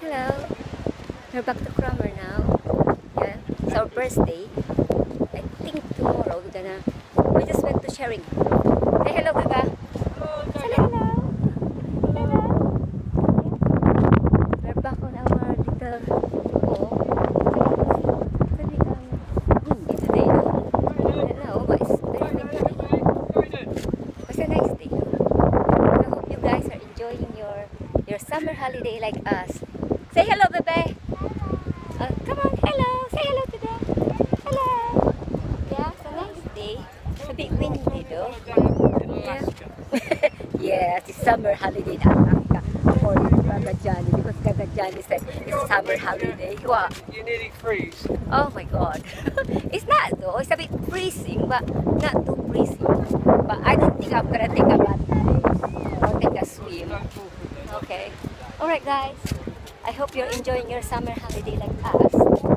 Hello, we're back to Cromer now. Yeah, it's our birthday. I think tomorrow we just went to Sharing. Say hello, Gaga. Say hello. Hello. We're back on our little windy today. No, but it's very windy. It's a nice day. I hope you guys are enjoying your summer holiday like us. Say hello, bebe. Come on, hello. Say hello to them. Hello. Yeah, it's a nice day. It's a bit windy though. Yeah. Yes, it's summer holiday in Alaska for Gaga Johnny because Gaga Johnny said it's summer holiday. Wow. You nearly freeze. Oh my God. It's not though. It's a bit freezing, but not too freezing. But I don't think I'm gonna take a bath today. I'll take a swim. Okay. Alright guys. I hope you're enjoying your summer holiday like us.